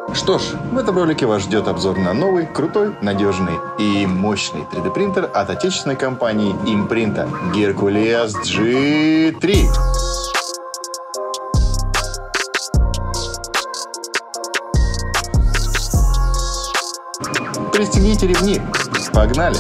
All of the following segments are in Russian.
Что ж, в этом ролике вас ждет обзор на новый, крутой, надежный и мощный 3D принтер от отечественной компании Imprint Hercules G3. Пристегните ремни. Погнали!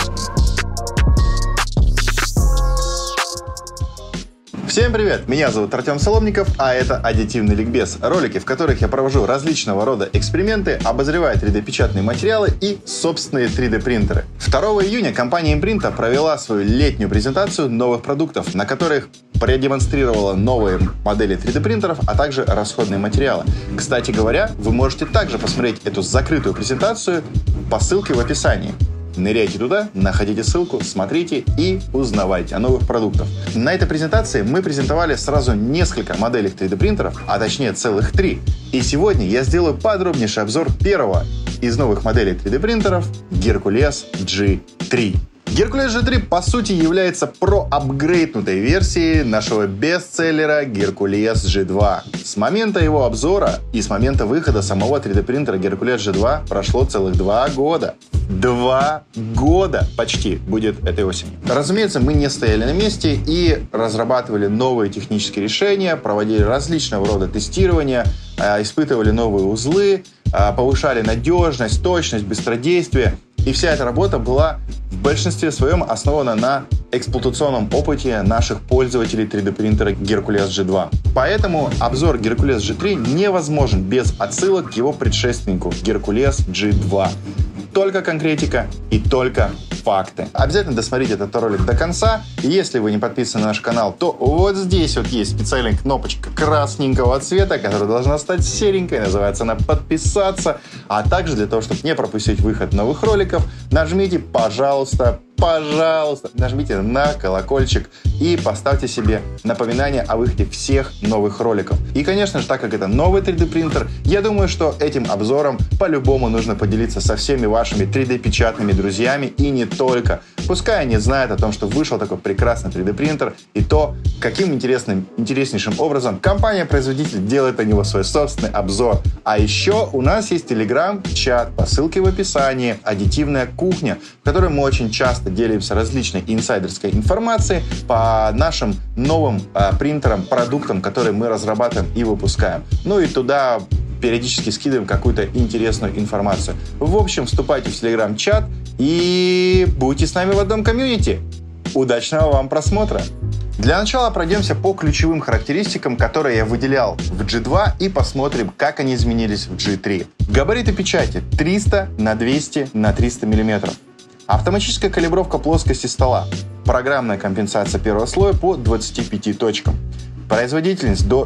Всем привет! Меня зовут Артем Соломников, а это Аддитивный ликбез. Ролики, в которых я провожу различного рода эксперименты, обозреваю 3D-печатные материалы и собственные 3D-принтеры. 2 июня компания Imprint провела свою летнюю презентацию новых продуктов, на которых продемонстрировала новые модели 3D-принтеров, а также расходные материалы. Кстати говоря, вы можете также посмотреть эту закрытую презентацию по ссылке в описании. Ныряйте туда, находите ссылку, смотрите и узнавайте о новых продуктах. На этой презентации мы презентовали сразу несколько моделей 3D принтеров, а точнее целых 3. И сегодня я сделаю подробнейший обзор первого из новых моделей 3D принтеров Hercules G3. Hercules G3 по сути является проапгрейднутой версией нашего бестселлера Hercules G2. С момента его обзора и с момента выхода самого 3D принтера Hercules G2 прошло целых 2 года. 2 года почти будет этой осенью. Разумеется, мы не стояли на месте и разрабатывали новые технические решения, проводили различного рода тестирования, испытывали новые узлы, повышали надежность, точность, быстродействие. И вся эта работа была в большинстве своем основана на эксплуатационном опыте наших пользователей 3D принтера Hercules G2. Поэтому обзор Hercules G3 невозможен без отсылок к его предшественнику Hercules G2. Только конкретика и только факты. Обязательно досмотрите этот ролик до конца. И если вы не подписаны на наш канал, то вот здесь вот есть специальная кнопочка красненького цвета, которая должна стать серенькой. Называется она «Подписаться». А также для того, чтобы не пропустить выход новых роликов, нажмите, пожалуйста, нажмите на колокольчик и поставьте себе напоминание о выходе всех новых роликов. И, конечно же, так как это новый 3D принтер, я думаю, что этим обзором по-любому нужно поделиться со всеми вашими 3D-печатными друзьями и не только. Пускай они знают о том, что вышел такой прекрасный 3D принтер и то, каким интереснейшим образом компания-производитель делает на него свой собственный обзор. А еще у нас есть телеграм-чат по ссылке в описании «Аддитивная кухня», в которой мы очень часто делимся различной инсайдерской информацией по нашим новым принтерам, продуктам, которые мы разрабатываем и выпускаем. Ну и туда периодически скидываем какую-то интересную информацию. В общем, вступайте в телеграм-чат и будьте с нами в одном комьюнити. Удачного вам просмотра! Для начала пройдемся по ключевым характеристикам, которые я выделял в G2, и посмотрим, как они изменились в G3. Габариты печати 300 на 200 на 300 мм. Автоматическая калибровка плоскости стола. Программная компенсация первого слоя по 25 точкам. Производительность до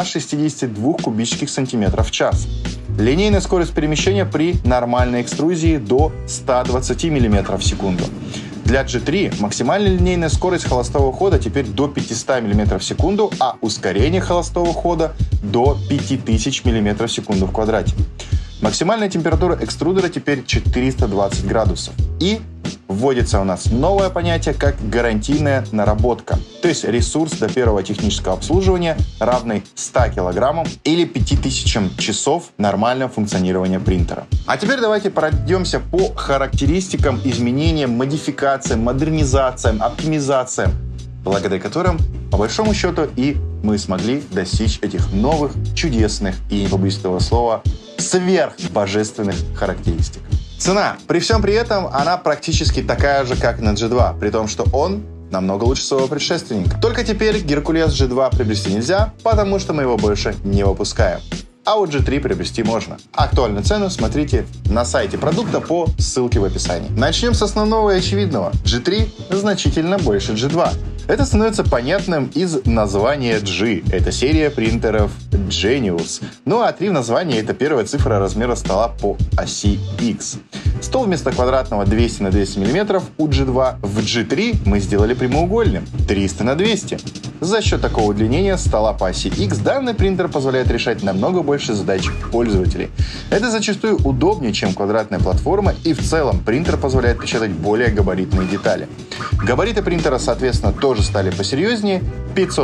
162 кубических сантиметров в час. Линейная скорость перемещения при нормальной экструзии до 120 мм в секунду. Для G3 максимальная линейная скорость холостого хода теперь до 500 мм в секунду, а ускорение холостого хода до 5000 мм в секунду в квадрате. Максимальная температура экструдера теперь 420 градусов. И вводится у нас новое понятие, как гарантийная наработка. То есть ресурс до первого технического обслуживания равный 100 килограммам или 5000 часов нормального функционирования принтера. А теперь давайте пройдемся по характеристикам, изменениям, модификациям, модернизациям, оптимизациям, благодаря которым, по большому счету, и мы смогли достичь этих новых, чудесных и, не побоюсь этого слова, сверхбожественных характеристик. Цена. При всем при этом она практически такая же, как на G2, при том, что он намного лучше своего предшественника. Только теперь Hercules G2 приобрести нельзя, потому что мы его больше не выпускаем. А вот G3 приобрести можно. Актуальную цену смотрите на сайте продукта по ссылке в описании. Начнем с основного и очевидного. G3 значительно больше G2. Это становится понятным из названия G. Это серия принтеров Genius. Ну а 3 в названии — это первая цифра размера стола по оси X. Стол вместо квадратного 200 на 200 мм у G2 в G3 мы сделали прямоугольным 300 на 200. За счет такого удлинения стола по оси X данный принтер позволяет решать намного больше задач пользователей. Это зачастую удобнее, чем квадратная платформа, и в целом принтер позволяет печатать более габаритные детали. Габариты принтера, соответственно, тоже стали посерьезнее –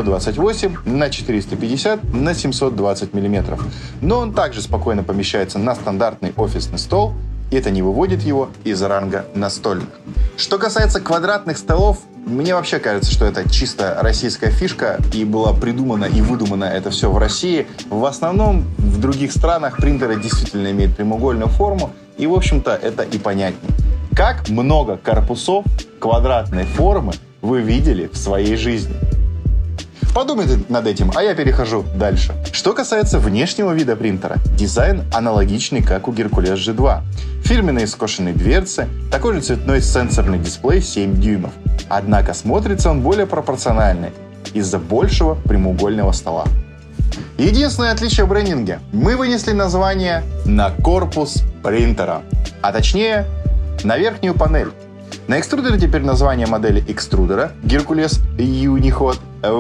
528 на 450 на 720 мм. Но он также спокойно помещается на стандартный офисный стол, и это не выводит его из ранга настольных. Что касается квадратных столов, мне вообще кажется, что это чисто российская фишка, и было придумано и выдумано это все в России. В основном в других странах принтеры действительно имеют прямоугольную форму, и, в общем-то, это и понятнее. Как много корпусов квадратной формы вы видели в своей жизни? Подумайте над этим, а я перехожу дальше. Что касается внешнего вида принтера, дизайн аналогичный, как у Hercules G2. Фирменные скошенные дверцы, такой же цветной сенсорный дисплей 7 дюймов. Однако смотрится он более пропорциональный из-за большего прямоугольного стола. Единственное отличие в брендинге. Мы вынесли название на корпус принтера, а точнее на верхнюю панель. На экструдере теперь название модели экструдера Hercules Unihot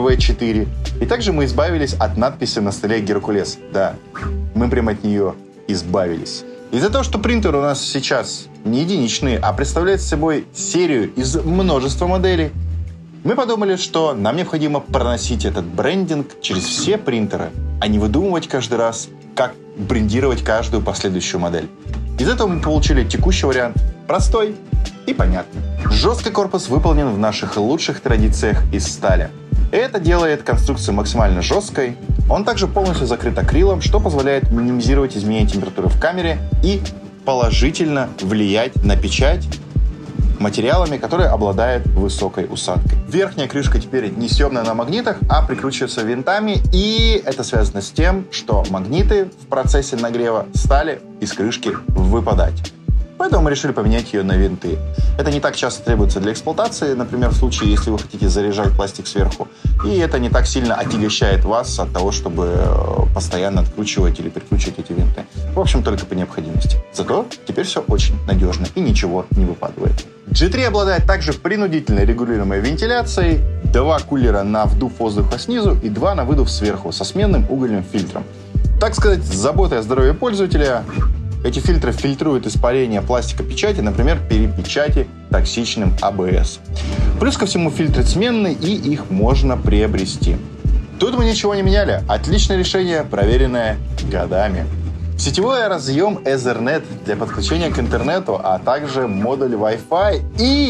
V4. И также мы избавились от надписи на столе Hercules. Да, мы прям от нее избавились. Из-за того, что принтер у нас сейчас не единичный, а представляет собой серию из множества моделей, мы подумали, что нам необходимо проносить этот брендинг через все принтеры, а не выдумывать каждый раз, как брендировать каждую последующую модель. Из этого мы получили текущий вариант, простой и понятный. Жесткий корпус выполнен в наших лучших традициях из стали. Это делает конструкцию максимально жесткой. Он также полностью закрыт акрилом, что позволяет минимизировать изменение температуры в камере и положительно влиять на печать материалами, которые обладают высокой усадкой. Верхняя крышка теперь не съемная на магнитах, а прикручивается винтами, и это связано с тем, что магниты в процессе нагрева стали из крышки выпадать. Поэтому мы решили поменять ее на винты. Это не так часто требуется для эксплуатации, например, в случае, если вы хотите заряжать пластик сверху. И это не так сильно отягощает вас от того, чтобы постоянно откручивать или прикручивать эти винты. В общем, только по необходимости. Зато теперь все очень надежно и ничего не выпадает. G3 обладает также принудительной регулируемой вентиляцией, 2 кулера на вдув воздуха снизу и 2 на выдув сверху со сменным угольным фильтром. Так сказать, с заботой о здоровье пользователя. Эти фильтры фильтруют испарение пластика печати, например, при печати токсичным АБС. Плюс ко всему фильтры сменные, и их можно приобрести. Тут мы ничего не меняли. Отличное решение, проверенное годами. Сетевой разъем Ethernet для подключения к интернету, а также модуль Wi-Fi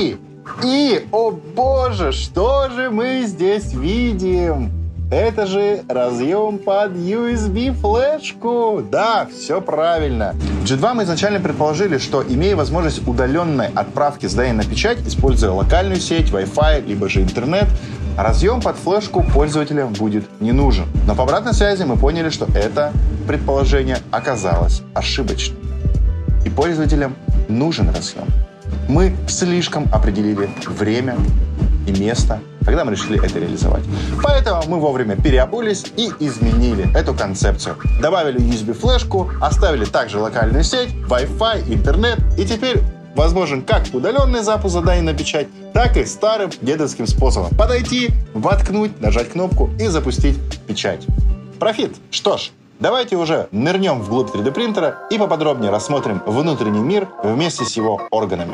и, о боже, что же мы здесь видим? Это же разъем под USB-флешку. Да, все правильно. В G2 мы изначально предположили, что, имея возможность удаленной отправки задания на печать, используя локальную сеть, Wi-Fi, либо же интернет, разъем под флешку пользователям будет не нужен. Но по обратной связи мы поняли, что это предположение оказалось ошибочным. И пользователям нужен разъем. Мы слишком определили время и место, когда мы решили это реализовать. Поэтому мы вовремя переобулись и изменили эту концепцию. Добавили USB-флешку, оставили также локальную сеть, Wi-Fi, интернет, и теперь возможен как удаленный запуск заданий на печать, так и старым дедовским способом. Подойти, воткнуть, нажать кнопку и запустить печать. Профит! Что ж, давайте уже нырнем вглубь 3D принтера и поподробнее рассмотрим внутренний мир вместе с его органами.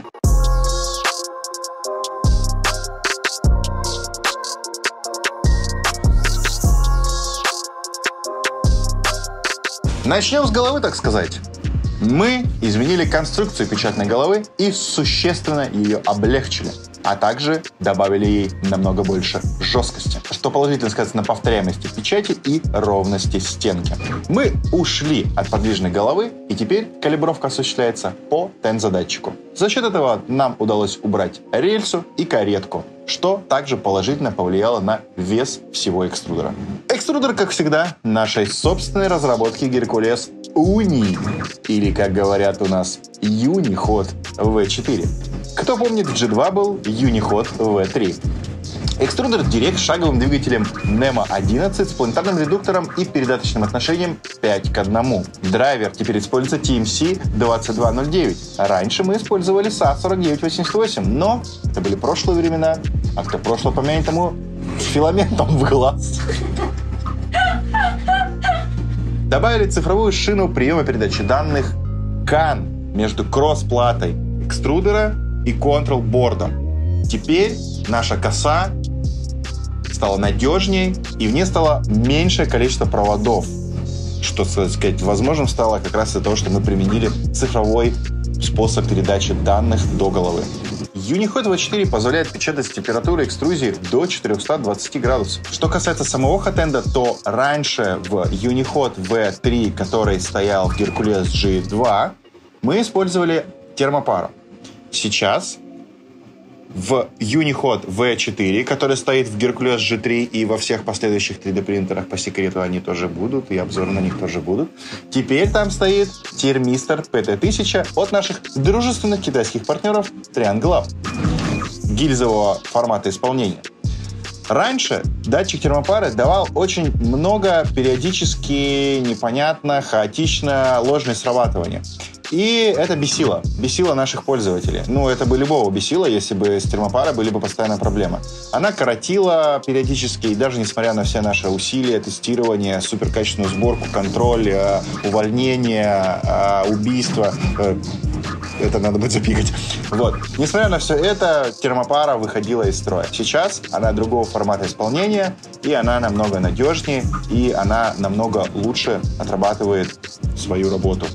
Начнем с головы, так сказать. Мы изменили конструкцию печатной головы и существенно ее облегчили, а также добавили ей намного больше жесткости, что положительно сказывается на повторяемости печати и ровности стенки. Мы ушли от подвижной головы, и теперь калибровка осуществляется по тензодатчику. За счет этого нам удалось убрать рельсу и каретку, что также положительно повлияло на вес всего экструдера. Экструдер, как всегда, нашей собственной разработки Hercules Uni, или, как говорят у нас, Unihot V4. Кто помнит, в G2 был Unihot V3. Экструдер Direct с шаговым двигателем NEMA 11 с планетарным редуктором и передаточным отношением 5:1. Драйвер теперь используется TMC 2209. Раньше мы использовали SA 4988, но это были прошлые времена, а кто прошлое помянет, тому филаментом в глаз. Добавили цифровую шину приема передачи данных CAN между кросс-платой экструдера и контрол-бордом. Теперь наша коса стала надежнее, и в ней стало меньшее количество проводов, что, так сказать, возможным стало как раз из-за того, что мы применили цифровой способ передачи данных до головы. Unihot V4 позволяет печатать с температурой экструзии до 420 градусов. Что касается самого хот-энда, то раньше в Unihot V3, который стоял в Hercules G2, мы использовали термопару. Сейчас в Unihot V4, который стоит в Hercules G3 и во всех последующих 3D принтерах, по секрету они тоже будут, и обзоры на них тоже будут. Теперь там стоит термистор PT1000 от наших дружественных китайских партнеров Triangle Lab гильзового формата исполнения. Раньше датчик термопары давал очень много периодически непонятно, хаотично ложное срабатывание. И это бесило наших пользователей. Ну, это бы любого бесило, если бы с термопарой были бы постоянные проблемы. Она коротила периодически, и даже несмотря на все наши усилия, тестирование, суперкачественную сборку, контроль, увольнение, убийство, это надо будет запикать. Вот. Несмотря на все это, термопара выходила из строя. Сейчас она другого формата исполнения, и она намного надежнее, и она намного лучше отрабатывает свою работу.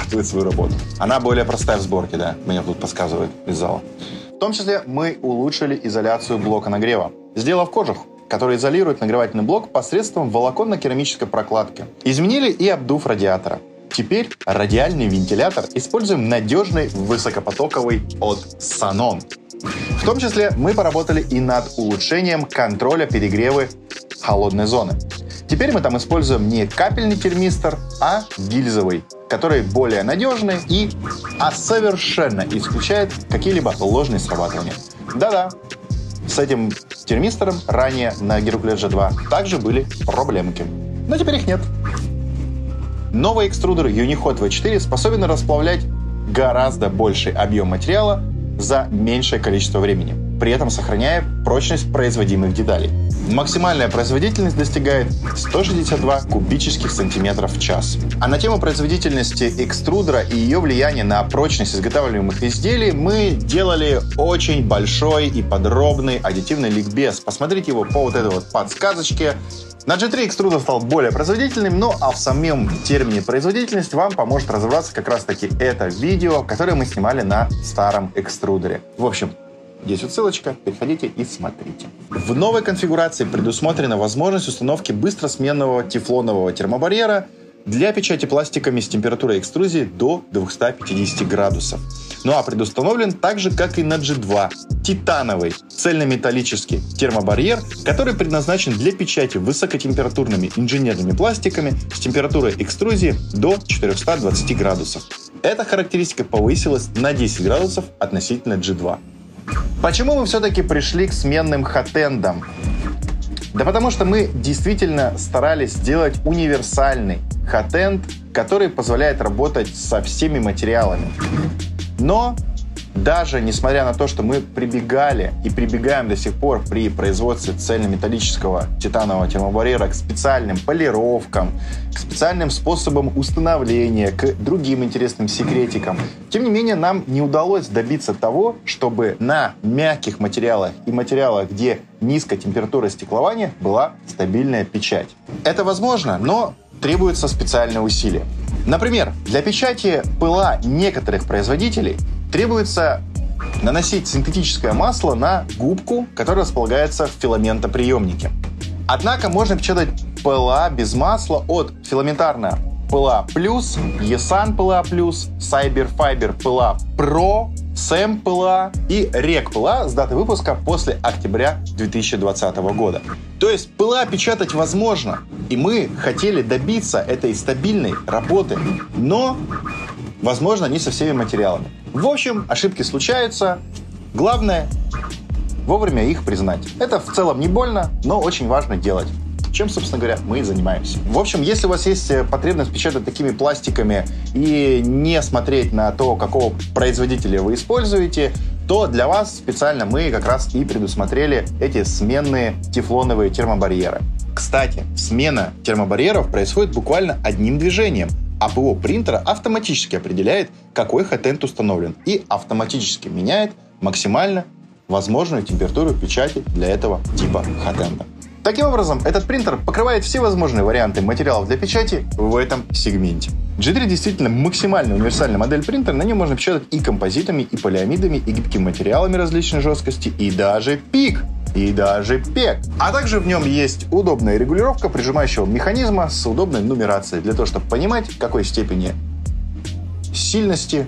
Она более простая в сборке, да, мне тут подсказывают из зала. В том числе мы улучшили изоляцию блока нагрева, сделав кожух, который изолирует нагревательный блок посредством волоконно-керамической прокладки. Изменили и обдув радиатора. Теперь радиальный вентилятор используем надежный высокопотоковый от Sanon. В том числе мы поработали и над улучшением контроля перегрева холодной зоны. Теперь мы там используем не капельный термистор, а гильзовый, который более надежный и совершенно исключает какие-либо ложные срабатывания. Да-да, с этим термистором ранее на Hercules G2 также были проблемки, но теперь их нет. Новый экструдер Unihot V4 способен расплавлять гораздо больший объем материала за меньшее количество времени, при этом сохраняя прочность производимых деталей. Максимальная производительность достигает 162 кубических сантиметров в час. А на тему производительности экструдера и ее влияния на прочность изготавливаемых изделий мы делали очень большой и подробный аддитивный ликбез. Посмотрите его по вот этой вот подсказочке. На G3 экструдер стал более производительным, а в самом термине производительность вам поможет разобраться как раз-таки это видео, которое мы снимали на старом экструдере. В общем, здесь вот ссылочка, переходите и смотрите. В новой конфигурации предусмотрена возможность установки быстросменного тефлонового термобарьера для печати пластиками с температурой экструзии до 250 градусов. Ну а предустановлен так же, как и на G2, титановый цельнометаллический термобарьер, который предназначен для печати высокотемпературными инженерными пластиками с температурой экструзии до 420 градусов. Эта характеристика повысилась на 10 градусов относительно G2. Почему мы все-таки пришли к сменным хот-эндам? Да потому что мы действительно старались сделать универсальный хот-энд, который позволяет работать со всеми материалами. Но даже несмотря на то, что мы прибегали и прибегаем до сих пор при производстве цельнометаллического титанового термобарьера к специальным полировкам, к специальным способам установления, к другим интересным секретикам, тем не менее нам не удалось добиться того, чтобы на мягких материалах и материалах, где низкая температура стеклования, была стабильная печать. Это возможно, но требуются специальные усилия. Например, для печати пыла некоторых производителей требуется наносить синтетическое масло на губку, которая располагается в филаментоприемнике. Однако можно печатать пыла без масла от филаментарного пыла плюс, Esan пыла плюс, Cyberfiber пыла Pro, SEM пыла и REC пыла с даты выпуска после октября 2020 года. То есть пыла печатать возможно, и мы хотели добиться этой стабильной работы, но возможно не со всеми материалами. В общем, ошибки случаются. Главное вовремя их признать. Это в целом не больно, но очень важно делать. Чем, собственно говоря, мы и занимаемся. В общем, если у вас есть потребность печатать такими пластиками и не смотреть на то, какого производителя вы используете, то для вас специально мы как раз и предусмотрели эти сменные тефлоновые термобарьеры. Кстати, смена термобарьеров происходит буквально одним движением. АПО принтера автоматически определяет, какой хотенд установлен, и автоматически меняет максимально возможную температуру печати для этого типа хотенда. Таким образом, этот принтер покрывает все возможные варианты материалов для печати в этом сегменте. G3 действительно максимально универсальная модель принтера, на нем можно печатать и композитами, и полиамидами, и гибкими материалами различной жесткости, и даже ПИК, и даже ПЕК. А также в нем есть удобная регулировка прижимающего механизма с удобной нумерацией, для того, чтобы понимать, в какой степени сильности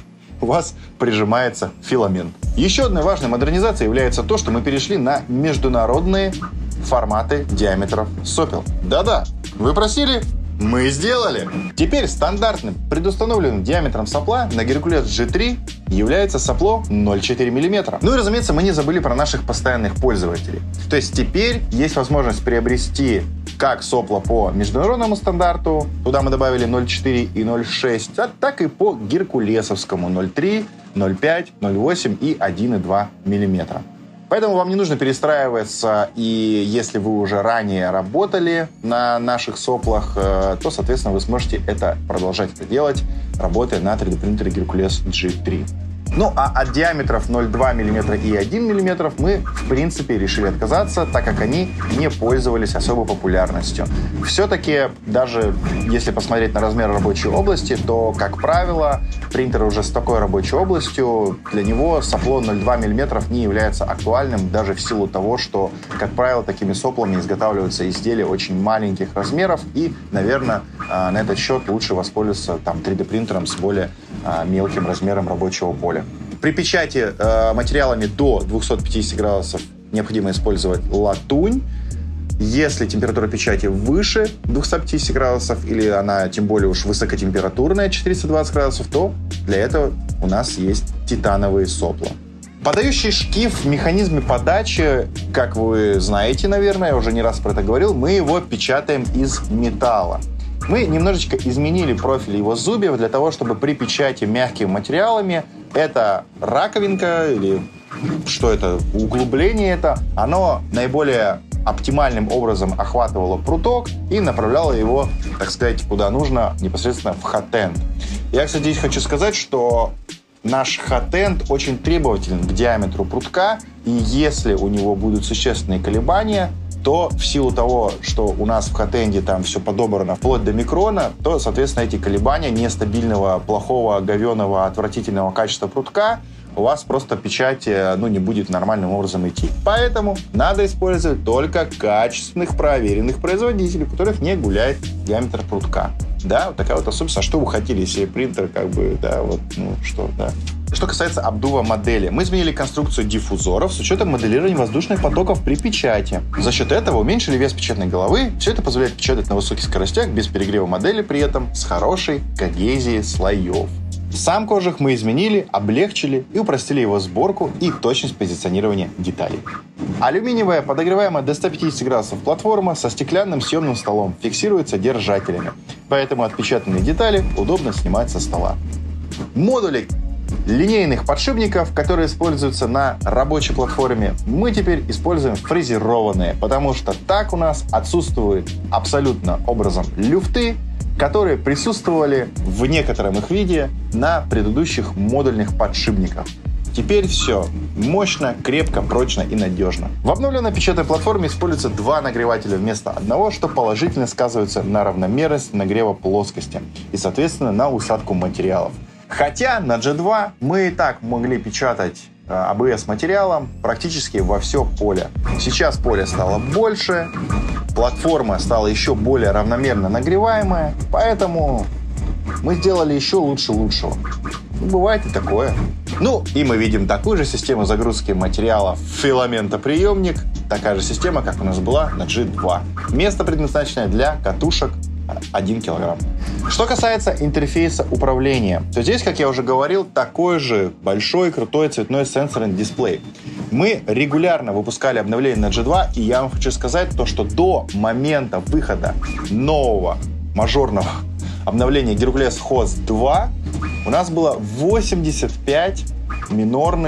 у вас прижимается филамент. Еще одной важной модернизацией является то, что мы перешли на международные форматы диаметров сопел. Да-да, вы просили, мы сделали. Теперь стандартным предустановленным диаметром сопла на Hercules G3 является сопло 0,4 мм. Ну и, разумеется, мы не забыли про наших постоянных пользователей. То есть теперь есть возможность приобрести как сопла по международному стандарту, туда мы добавили 0,4 и 0,6, так и по геркулесовскому 0,3, 0,5, 0,8 и 1,2 мм. Поэтому вам не нужно перестраиваться, и если вы уже ранее работали на наших соплах, то, соответственно, вы сможете продолжать это делать, работая на 3D-принтере Hercules G3. Ну, а от диаметров 0,2 мм и 1 мм мы, в принципе, решили отказаться, так как они не пользовались особой популярностью. Все-таки, даже если посмотреть на размер рабочей области, то, как правило, принтер уже с такой рабочей областью, для него сопло 0,2 мм не является актуальным, даже в силу того, что, как правило, такими соплами изготавливаются изделия очень маленьких размеров, и, наверное, на этот счет лучше воспользоваться 3D-принтером с более мелким размером рабочего поля. При печати материалами до 250 градусов необходимо использовать латунь. Если температура печати выше 250 градусов, или она тем более уж высокотемпературная, 420 градусов, то для этого у нас есть титановые сопла. Подающий шкив в механизме подачи, как вы знаете, наверное, я уже не раз про это говорил, мы его печатаем из металла. Мы немножечко изменили профиль его зубьев для того, чтобы при печати мягкими материалами эта раковинка или что это, углубление это, оно наиболее оптимальным образом охватывало пруток и направляло его, так сказать, куда нужно, непосредственно в хотенд. Я, кстати, здесь хочу сказать, что наш хотенд очень требователен к диаметру прутка, и если у него будут существенные колебания, то в силу того, что у нас в хотенде там все подобрано вплоть до микрона, то, соответственно, эти колебания нестабильного, плохого, говёного, отвратительного качества прутка у вас просто печать не будет нормальным образом идти. Поэтому надо использовать только качественных, проверенных производителей, у которых не гуляет диаметр прутка. Да, вот такая вот особенность. А что вы хотели, если принтер Что касается обдува модели, мы изменили конструкцию диффузоров с учетом моделирования воздушных потоков при печати. За счет этого уменьшили вес печатной головы. Все это позволяет печатать на высоких скоростях без перегрева модели, при этом с хорошей когезией слоев. Сам кожух мы изменили, облегчили и упростили его сборку и точность позиционирования деталей. Алюминиевая, подогреваемая до 150 градусов платформа со стеклянным съемным столом фиксируется держателями, поэтому отпечатанные детали удобно снимать со стола. Модули линейных подшипников, которые используются на рабочей платформе, мы теперь используем фрезерованные, потому что так у нас отсутствуют абсолютно образом люфты, которые присутствовали в некотором их виде на предыдущих модульных подшипниках. Теперь все мощно, крепко, прочно и надежно. В обновленной печатной платформе используется два нагревателя вместо одного, что положительно сказывается на равномерности нагрева плоскости и, соответственно, на усадку материалов. Хотя на G2 мы и так могли печатать ABS-материалом практически во все поле. Сейчас поле стало больше, платформа стала еще более равномерно нагреваемая, поэтому мы сделали еще лучше лучшего. Бывает и такое. Ну, и мы видим такую же систему загрузки материала в филаментоприемник, такая же система, как у нас была на G2. Место предназначенное для катушек 1 кг. Что касается интерфейса управления, то здесь, как я уже говорил, такой же большой, крутой цветной сенсорный дисплей. Мы регулярно выпускали обновления на G2, и я вам хочу сказать то, что до момента выхода нового мажорного обновления Hercules HOS 2 у нас было 85 минорных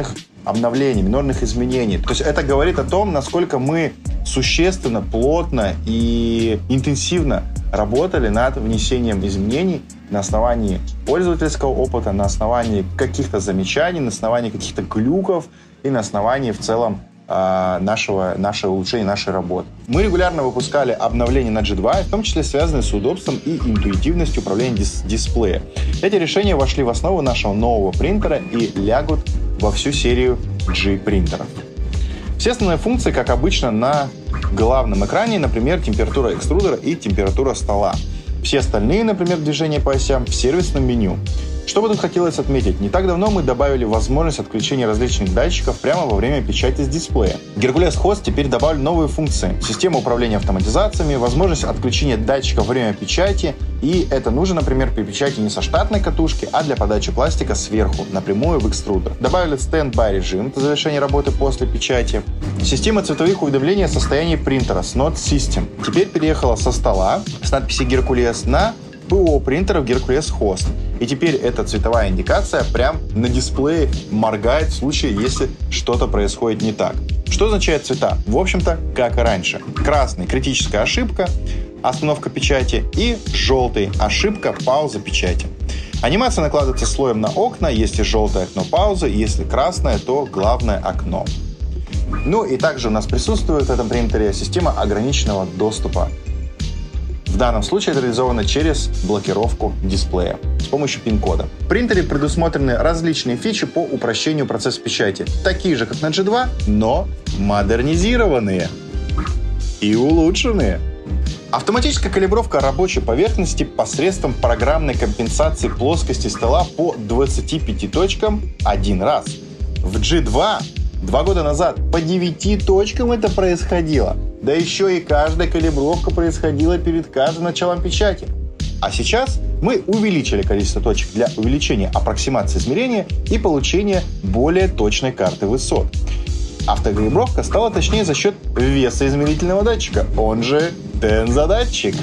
обновлений, минорных изменений. То есть это говорит о том, насколько мы существенно, плотно и интенсивно работали над внесением изменений на основании пользовательского опыта, на основании каких-то замечаний, на основании каких-то глюков и на основании в целом нашего улучшения нашей работы. Мы регулярно выпускали обновления на G2, в том числе связанные с удобством и интуитивностью управления дисплея. Эти решения вошли в основу нашего нового принтера и лягут во всю серию G-принтеров. Все основные функции, как обычно, на главном экране, например, температура экструдера и температура стола. Все остальные, например, движения по осям в сервисном меню. Что бы тут хотелось отметить? Не так давно мы добавили возможность отключения различных датчиков прямо во время печати с дисплея. Hercules Host теперь добавили новые функции. Система управления автоматизациями, возможность отключения датчиков во время печати. И это нужно, например, при печати не со штатной катушки, а для подачи пластика сверху, напрямую в экструдер. Добавили стенд-бай режим для завершения работы после печати. Система цветовых уведомлений о состоянии принтера Snot System теперь переехала со стола с надписью Hercules на ПО принтеров Hercules Host. И теперь эта цветовая индикация прям на дисплее моргает в случае, если что-то происходит не так. Что означает цвета? В общем-то, как и раньше. Красный – критическая ошибка, остановка печати, и желтый – ошибка, пауза печати. Анимация накладывается слоем на окна, если желтое окно – пауза, если красное, то главное окно. Ну и также у нас присутствует в этом принтере система ограниченного доступа. В данном случае это реализовано через блокировку дисплея с помощью пин-кода. В принтере предусмотрены различные фичи по упрощению процесса печати, такие же, как на G2, но модернизированные и улучшенные. Автоматическая калибровка рабочей поверхности посредством программной компенсации плоскости стола по 25 точкам один раз. В G2 2 года назад по 9 точкам это происходило. Да еще и каждая калибровка происходила перед каждым началом печати. А сейчас мы увеличили количество точек для увеличения аппроксимации измерения и получения более точной карты высот. Автокалибровка стала точнее за счет веса измерительного датчика, он же тензодатчик.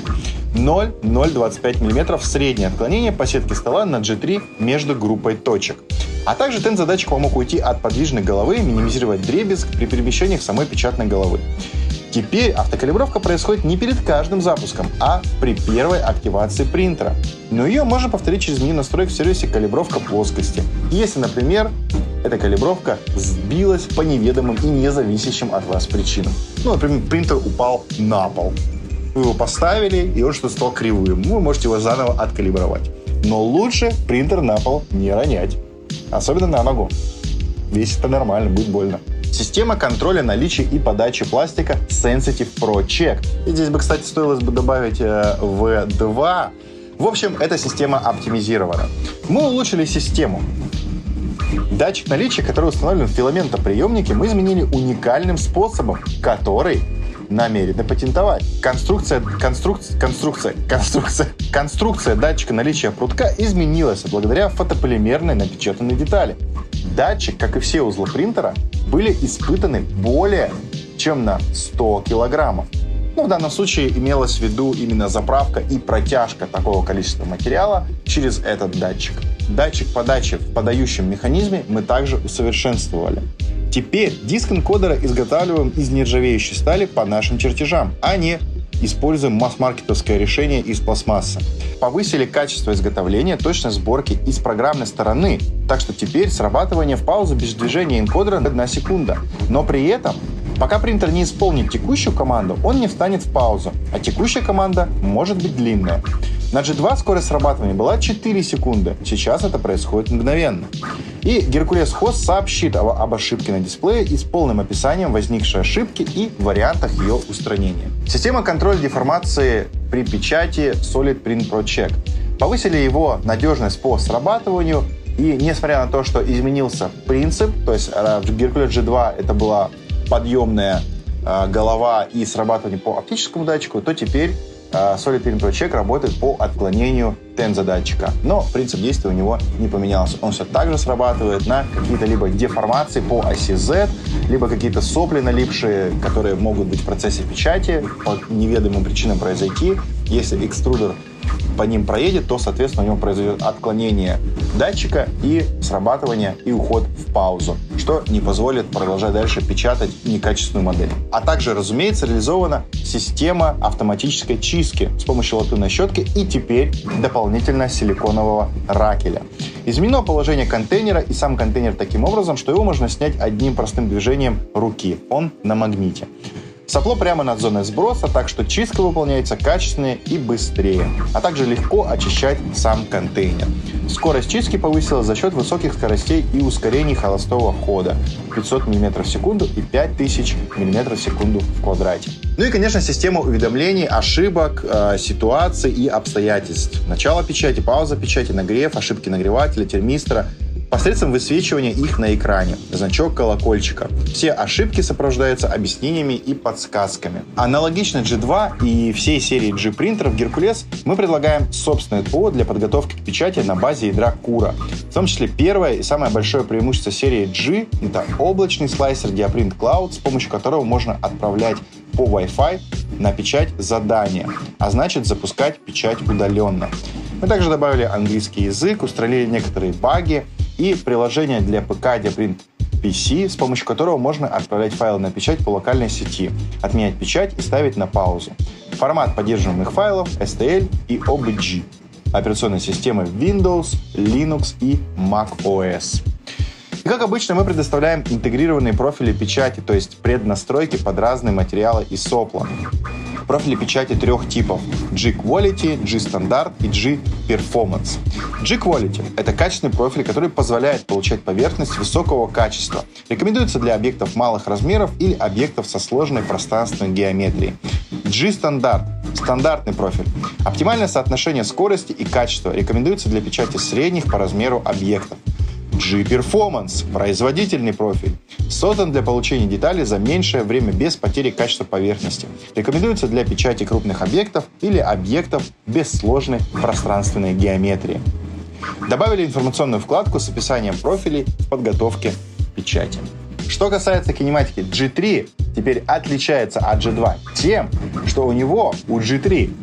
0,025 мм среднее отклонение по сетке стола на G3 между группой точек. А также тензодатчик помог уйти от подвижной головы и минимизировать дребезг при перемещениях самой печатной головы. Теперь автокалибровка происходит не перед каждым запуском, а при первой активации принтера. Но ее можно повторить через меню настроек в сервисе «Калибровка плоскости». Если, например, эта калибровка сбилась по неведомым и независящим от вас причинам. Ну, например, принтер упал на пол. Вы его поставили, и он что-то стал кривым. Вы можете его заново откалибровать. Но лучше принтер на пол не ронять. Особенно на ногу. Весит это нормально, будет больно. Система контроля наличия и подачи пластика Sensitive Pro Check. И здесь бы, кстати, стоило бы добавить V2. В общем, эта система оптимизирована. Мы улучшили систему. Датчик наличия, который установлен в филаментоприемнике, мы изменили уникальным способом, который намерены патентовать. Конструкция датчика наличия прутка изменилась благодаря фотополимерной напечатанной детали. Датчик, как и все узлы принтера, были испытаны более чем на 100 килограммов. Но в данном случае имелась в виду именно заправка и протяжка такого количества материала через этот датчик. Датчик подачи в подающем механизме мы также усовершенствовали. Теперь диск энкодера изготавливаем из нержавеющей стали по нашим чертежам, а не используем масс-маркетовское решение из пластмассы. Повысили качество изготовления, точность сборки и с программной стороны, так что теперь срабатывание в паузу без движения энкодера 1 секунда. Но при этом, пока принтер не исполнит текущую команду, он не встанет в паузу, а текущая команда может быть длинная. На G2 скорость срабатывания была 4 секунды, сейчас это происходит мгновенно. И Hercules Host сообщит об ошибке на дисплее и с полным описанием возникшей ошибки и вариантах ее устранения. Система контроля деформации при печати Solid Print Pro Check. Повысили его надежность по срабатыванию, и несмотря на то, что изменился принцип, то есть в Hercules G2 это была подъемная голова и срабатывание по оптическому датчику, то теперь Solid Print Pro Check работает по отклонению тензодатчика. Но принцип действия у него не поменялся. Он все так же срабатывает на какие-то либо деформации по оси Z, либо какие-то сопли налипшие, которые могут быть в процессе печати, по неведомым причинам произойти. Если экструдер по ним проедет, то, соответственно, у него произойдет отклонение датчика и срабатывание и уход в паузу, что что не позволит продолжать дальше печатать некачественную модель. А также, разумеется, реализована система автоматической чистки с помощью латунной щетки и теперь дополнительно силиконового ракеля. Изменено положение контейнера и сам контейнер таким образом, что его можно снять одним простым движением руки. Он на магните. Сопло прямо над зоной сброса, так что чистка выполняется качественнее и быстрее, а также легко очищать сам контейнер. Скорость чистки повысилась за счет высоких скоростей и ускорений холостого хода 500 мм в секунду и 5000 мм в секунду в квадрате. Ну и, конечно, система уведомлений, ошибок, ситуаций и обстоятельств. Начало печати, пауза печати, нагрев, ошибки нагревателя, термистора. Посредством высвечивания их на экране. Значок колокольчика. Все ошибки сопровождаются объяснениями и подсказками. Аналогично G2 и всей серии G-принтеров Hercules мы предлагаем собственное ПО для подготовки к печати на базе ядра Cura. В том числе первое и самое большое преимущество серии G — это облачный слайсер Diaprint Cloud, с помощью которого можно отправлять по Wi-Fi на печать задания, а значит запускать печать удаленно. Мы также добавили английский язык, устранили некоторые баги и приложение для ПК Diaprint PC, с помощью которого можно отправлять файлы на печать по локальной сети, отменять печать и ставить на паузу. Формат поддерживаемых файлов STL и OBJ. Операционные системы Windows, Linux и macOS. И как обычно, мы предоставляем интегрированные профили печати, то есть преднастройки под разные материалы и сопла. Профили печати трех типов: G-Quality, G-Standard и G-Performance. G-Quality — это качественный профиль, который позволяет получать поверхность высокого качества. Рекомендуется для объектов малых размеров или объектов со сложной пространственной геометрией. G-Standard — стандартный профиль. Оптимальное соотношение скорости и качества. Рекомендуется для печати средних по размеру объектов. G-Performance – производительный профиль. Создан для получения деталей за меньшее время без потери качества поверхности. Рекомендуется для печати крупных объектов или объектов без сложной пространственной геометрии. Добавили информационную вкладку с описанием профилей в подготовке печати. Что касается кинематики, G3 теперь отличается от G2 тем, что у G3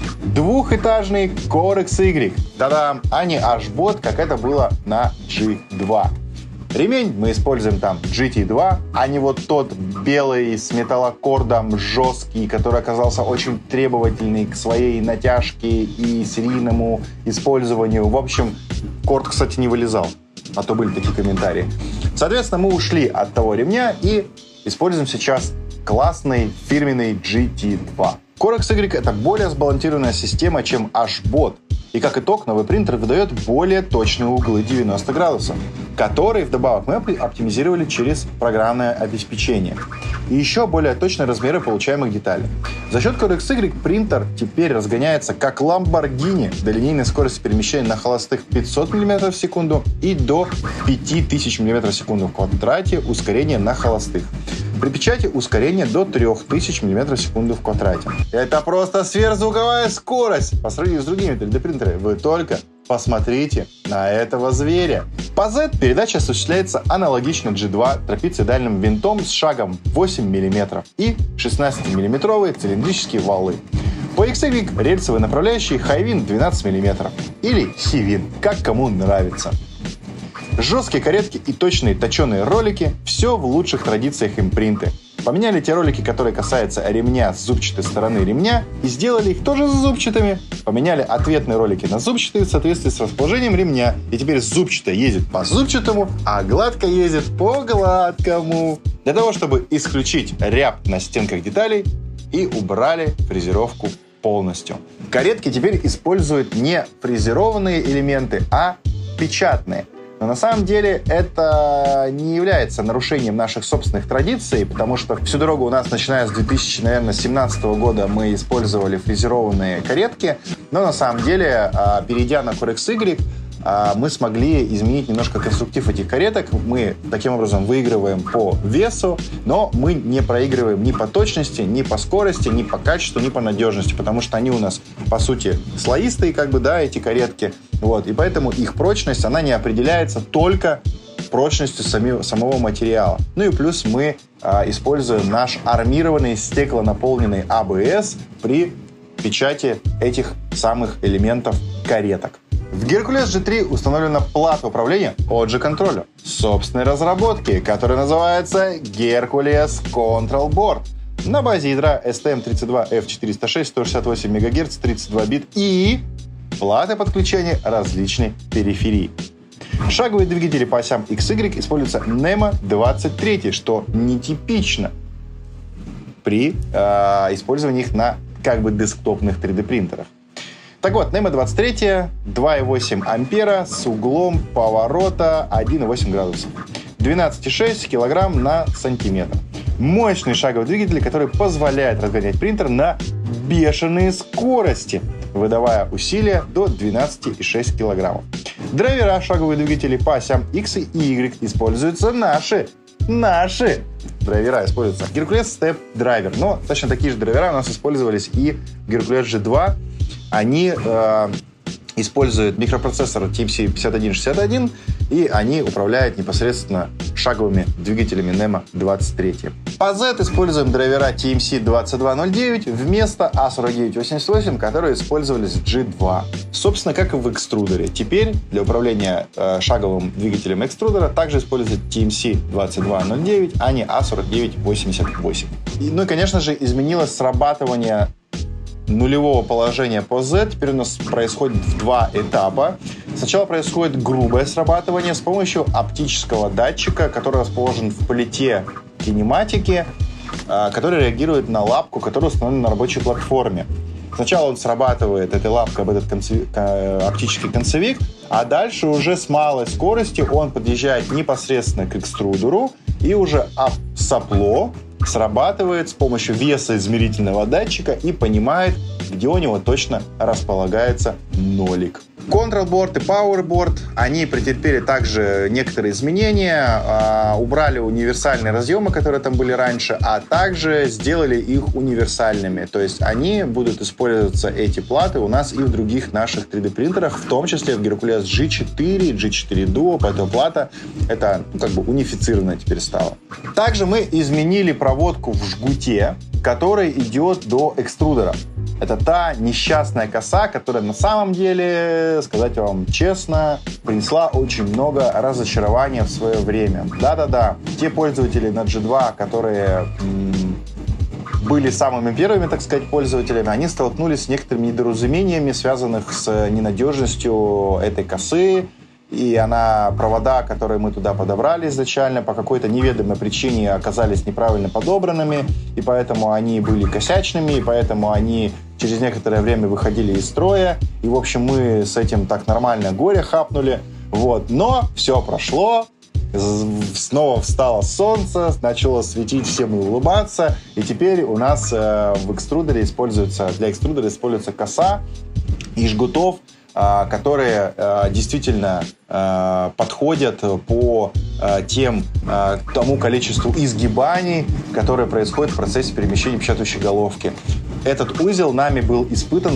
двухэтажный Core XY. Та-дам! А не H-Bot, как это было на G2. Ремень мы используем там GT2, а не вот тот белый с металлокордом жесткий, который оказался очень требовательный к своей натяжке и серийному использованию. В общем, корд, кстати, не вылезал, а то были такие комментарии. Соответственно, мы ушли от того ремня и используем сейчас классный фирменный GT2. Core XY — это более сбалансированная система, чем H-Bot. И как итог, новый принтер выдает более точные углы 90 градусов, которые вдобавок мы оптимизировали через программное обеспечение. И еще более точные размеры получаемых деталей. За счет Core XY принтер теперь разгоняется как Lamborghini до линейной скорости перемещения на холостых 500 мм в секунду и до 5000 мм в секунду в квадрате ускорения на холостых. При печати ускорение до 3000 мм в секунду в квадрате. Это просто сверхзвуковая скорость по сравнению с другими 3D-принтерами. Вы только посмотрите на этого зверя. По Z передача осуществляется аналогично G2 трапециидальным винтом с шагом 8 мм и 16-мм цилиндрические валы. По XY рельсовые направляющие Hi-Vin 12 мм или Hi-Vin, как кому нравится. Жесткие каретки и точные точеные ролики – все в лучших традициях импринты. Поменяли те ролики, которые касаются ремня с зубчатой стороны ремня, и сделали их тоже зубчатыми. Поменяли ответные ролики на зубчатые в соответствии с расположением ремня. И теперь зубчатая ездит по зубчатому, а гладкая ездит по гладкому. Для того, чтобы исключить ряб на стенках деталей, и убрали фрезеровку полностью. Каретки теперь используют не фрезерованные элементы, а печатные. Но на самом деле это не является нарушением наших собственных традиций, потому что всю дорогу у нас, начиная с 2017 года, мы использовали фрезерованные каретки, но на самом деле, перейдя на Core XY, мы смогли изменить немножко конструктив этих кареток. Мы таким образом выигрываем по весу, но мы не проигрываем ни по точности, ни по скорости, ни по качеству, ни по надежности, потому что они у нас, по сути, слоистые, эти каретки. И поэтому их прочность, она не определяется только прочностью самого материала. Ну и плюс мы используем наш армированный стеклонаполненный ABS при печати этих самых элементов кареток. В Hercules G3 установлена плата управления от G-Controller собственной разработки, которая называется Hercules Control Board на базе ядра STM32F406 168 МГц 32 бит и платы подключения различной периферии. Шаговые двигатели по осям XY используются NEMA 23, что нетипично при использовании их на десктопных 3D принтерах. Так вот, NEMA 23 2,8 ампера с углом поворота 1,8 градусов. 12,6 кг на сантиметр. Мощный шаговый двигатель, который позволяет разгонять принтер на бешеные скорости, выдавая усилия до 12,6 кг. Драйвера шаговых двигателей по осям X и Y используются наши драйвера используются. Hercules Step Driver. Но точно такие же драйвера у нас использовались и в Hercules G2. Они используют микропроцессор TMC5161, и они управляют непосредственно шаговыми двигателями NEMA 23. По Z используем драйвера TMC2209 вместо A4988, которые использовались в G2. Собственно, как и в экструдере. Теперь для управления шаговым двигателем экструдера также используют TMC2209, а не A4988. Ну и, конечно же, изменилось срабатывание нулевого положения по Z. Теперь у нас происходит в два этапа. Сначала происходит грубое срабатывание с помощью оптического датчика, который расположен в плите кинематики, который реагирует на лапку, которая установлена на рабочей платформе. Сначала он срабатывает этой лапкой об этот оптический концевик, а дальше уже с малой скоростью он подъезжает непосредственно к экструдеру, и уже сопло срабатывает с помощью веса измерительного датчика и понимает, где у него точно располагается нолик. Control Board и Power Board, они претерпели также некоторые изменения, убрали универсальные разъемы, которые там были раньше, а также сделали их универсальными. То есть они будут использоваться, эти платы, у нас и в других наших 3D принтерах, в том числе в Hercules G4, G4 Duo, поэтому плата это унифицированная теперь стала. Также мы изменили проводку в жгуте, который идет до экструдера. Это та несчастная коса, которая на самом деле, сказать вам честно, принесла очень много разочарования в свое время. Да-да-да, те пользователи на G2, которые были самыми первыми, так сказать, пользователями, они столкнулись с некоторыми недоразумениями, связанных с ненадежностью этой косы. И провода, которые мы туда подобрали изначально, по какой-то неведомой причине оказались неправильно подобранными, и поэтому они были косячными, и поэтому они через некоторое время выходили из строя. И, в общем, мы с этим так нормально горе хапнули. Вот. Но все прошло, снова встало солнце, начало светить, всем улыбаться, и теперь у нас для экструдера используется коса и жгутов, которые действительно подходят по тому количеству изгибаний, которые происходят в процессе перемещения печатающей головки. Этот узел нами был испытан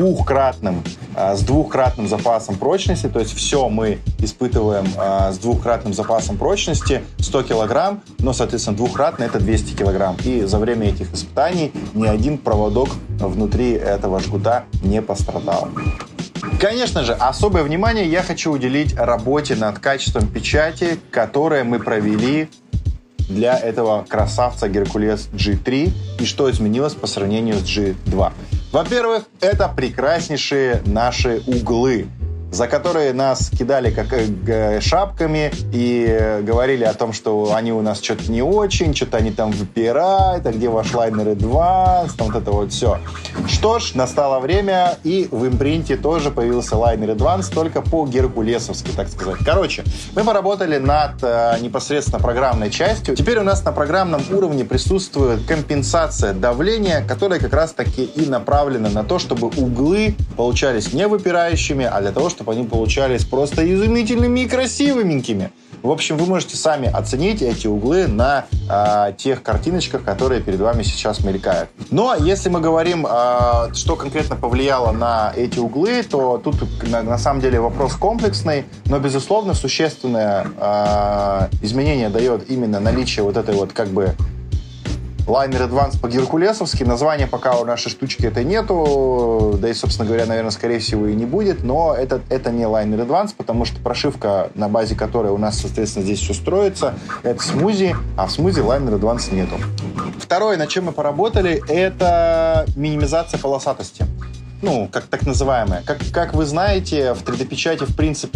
с двухкратным запасом прочности, то есть все мы испытываем с двухкратным запасом прочности 100 килограмм, но, соответственно, двухкратно это 200 килограмм. И за время этих испытаний ни один проводок внутри этого жгута не пострадал. Конечно же, особое внимание я хочу уделить работе над качеством печати, которое мы провели для этого красавца Hercules G3 и что изменилось по сравнению с G2. Во-первых, это прекраснейшие наши углы, за которые нас кидали как шапками и говорили о том, что они у нас что-то не очень, что-то они там выпирают, а где ваш Liner Advance, там вот это вот все. Что ж, настало время, и в импринте тоже появился Liner Advance, только по-геркулесовски, так сказать. Короче, мы поработали над непосредственно программной частью. Теперь у нас на программном уровне присутствует компенсация давления, которая как раз-таки и направлена на то, чтобы углы получались не выпирающими, а для того, чтобы они получались просто изумительными и красивыми. В общем, вы можете сами оценить эти углы на тех картиночках, которые перед вами сейчас мелькают. Но если мы говорим, что конкретно повлияло на эти углы, то тут на самом деле вопрос комплексный, но, безусловно, существенное изменение дает именно наличие вот этой вот Liner Advance по-геркулесовски. Названия пока у нашей штучки это нету, да и, собственно говоря, наверное, скорее всего и не будет, но это не Liner Advance, потому что прошивка, на базе которой у нас, соответственно, здесь все строится, это смузи, а в смузи Liner Advance нету. Второе, над чем мы поработали, это минимизация полосатости. Ну, как так называемая. Как вы знаете, в 3D-печати, в принципе,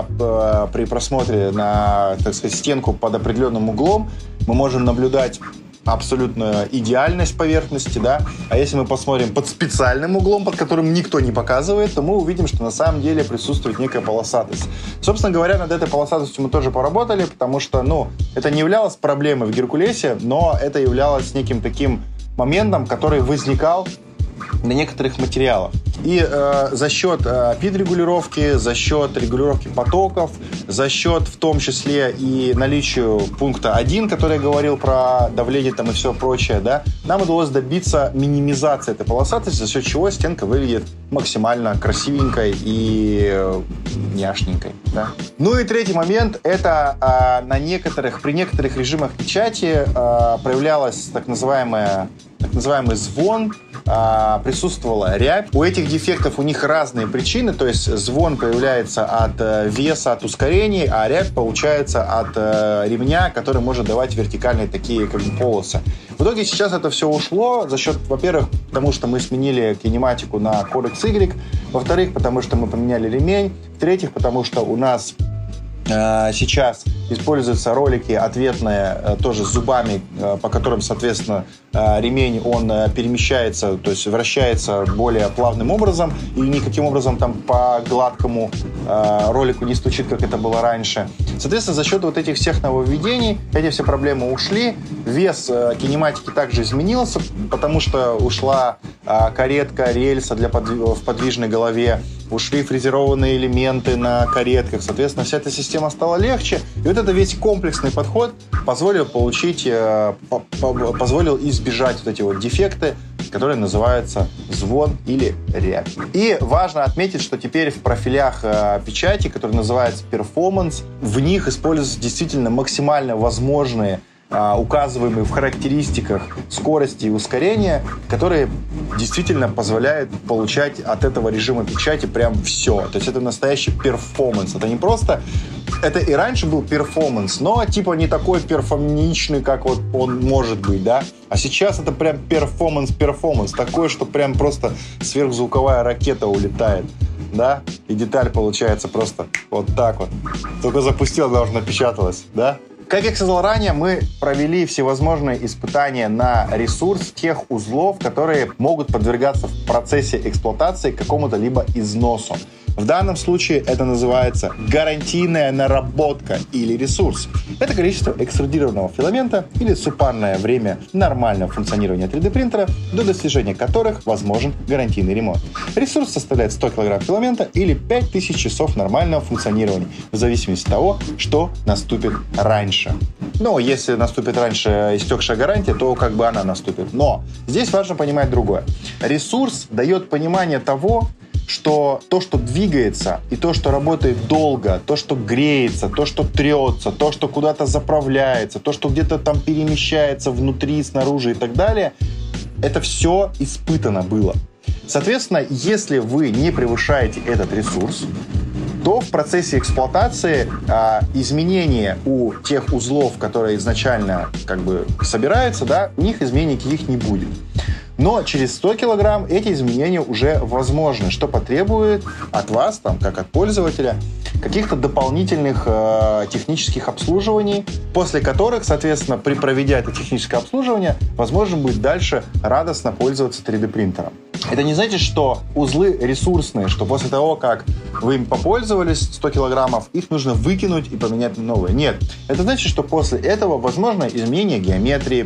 при просмотре на, так сказать, стенку под определенным углом мы можем наблюдать абсолютную идеальность поверхности, да, а если мы посмотрим под специальным углом, под которым никто не показывает, то мы увидим, что на самом деле присутствует некая полосатость. Собственно говоря, над этой полосатостью мы тоже поработали, потому что, это не являлось проблемой в Геркулесе, но это являлось неким таким моментом, который возникал на некоторых материалах. И за счет PID-регулировки, за счет регулировки потоков, за счет в том числе и наличию пункта 1, который я говорил про давление там и все прочее, да, нам удалось добиться минимизации этой полосатости, за счет чего стенка выглядит максимально красивенькой и няшненькой. Да. Ну и третий момент, это при некоторых режимах печати проявлялась так называемый звон, присутствовала рябь. У этих дефектов у них разные причины, то есть звон появляется от веса, от ускорений, а рябь получается от ремня, который может давать вертикальные такие полосы. В итоге сейчас это все ушло за счет, во-первых, потому что мы сменили кинематику на Codex Y, во-вторых, потому что мы поменяли ремень, в-третьих, потому что у нас сейчас используются ролики ответные тоже с зубами, по которым, соответственно, ремень, он перемещается, то есть вращается более плавным образом и никаким образом там по гладкому ролику не стучит, как это было раньше. Соответственно, за счет вот этих всех нововведений эти все проблемы ушли. Вес кинематики также изменился, потому что ушла каретка, рельса в подвижной голове, ушли фрезерованные элементы на каретках. Соответственно, вся эта система стала легче. И вот это весь комплексный подход позволил избежать вот эти вот дефекты, которые называются звон или рябь. И важно отметить, что теперь в профилях печати, которые называются Performance, в них используются действительно максимально возможные указываемые в характеристиках скорости и ускорения, которые действительно позволяют получать от этого режима печати прям все. То есть это настоящий перформанс. Это не просто... Это и раньше был перформанс, но типа не такой перформаничный, как вот он может быть, да? А сейчас это прям перформанс. Такое, что прям просто сверхзвуковая ракета улетает, да? И деталь получается просто вот так вот. Только запустил, она уже напечаталась, да? Как я сказал ранее, мы провели всевозможные испытания на ресурс тех узлов, которые могут подвергаться в процессе эксплуатации какому-то либо износу. В данном случае это называется гарантийная наработка или ресурс. Это количество экструдированного филамента или суппарное время нормального функционирования 3D-принтера, до достижения которых возможен гарантийный ремонт. Ресурс составляет 100 кг филамента или 5000 часов нормального функционирования, в зависимости от того, что наступит раньше. Но если наступит раньше истекшая гарантия, то как бы она наступит. Но здесь важно понимать другое. Ресурс дает понимание того, что то, что двигается, и то, что работает долго, то, что греется, то, что трется, то, что куда-то заправляется, то, что где-то там перемещается внутри, снаружи и так далее, это все испытано было. Соответственно, если вы не превышаете этот ресурс, то в процессе эксплуатации изменения у тех узлов, которые изначально как бы собираются, да, у них изменений никаких не будет. Но через 100 килограмм эти изменения уже возможны, что потребует от вас, там, как от пользователя, каких-то дополнительных технических обслуживаний, после которых, соответственно, проведя это техническое обслуживание, возможно будет дальше радостно пользоваться 3D-принтером. Это не значит, что узлы ресурсные, что после того, как вы им попользовались 100 килограммов, их нужно выкинуть и поменять на новые. Нет. Это значит, что после этого возможно изменение геометрии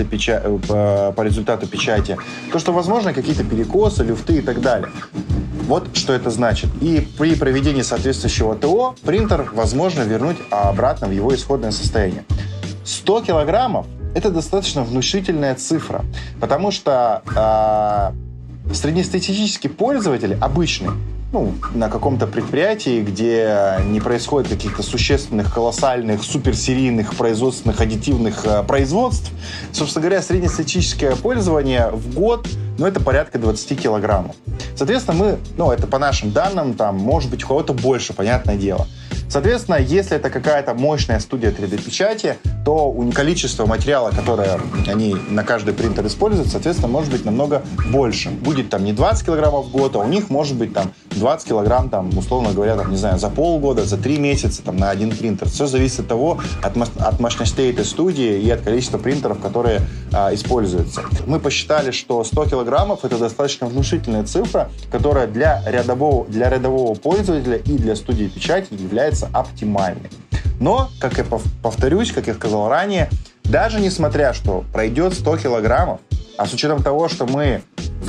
по результату печати. То, что возможно какие-то перекосы, люфты и так далее. Вот что это значит. И при проведении соответствующего ТО принтер возможно вернуть обратно в его исходное состояние. 100 килограммов – это достаточно внушительная цифра, потому что среднестатистический пользователь, обычный, на каком-то предприятии, где не происходит каких-то существенных, колоссальных, суперсерийных производственных, аддитивных производств, собственно говоря, среднестатистическое пользование в год, это порядка 20 килограммов. Соответственно, это по нашим данным, там, может быть, у кого-то больше, понятное дело. Соответственно, если это какая-то мощная студия 3D-печати, то количество материала, которое они на каждый принтер используют, соответственно, может быть намного больше. Будет там не 20 килограммов в год, а у них может быть там 20 килограмм, там, условно говоря, там, не знаю, за полгода, за 3 месяца там, на один принтер. Все зависит от того, от мощностей этой студии и от количества принтеров, которые используются. Мы посчитали, что 100 килограммов — это достаточно внушительная цифра, которая для рядового пользователя и для студии печати является оптимальной. Но, как я повторюсь, как я сказал ранее, даже несмотря, что пройдет 100 килограммов, а с учетом того, что мы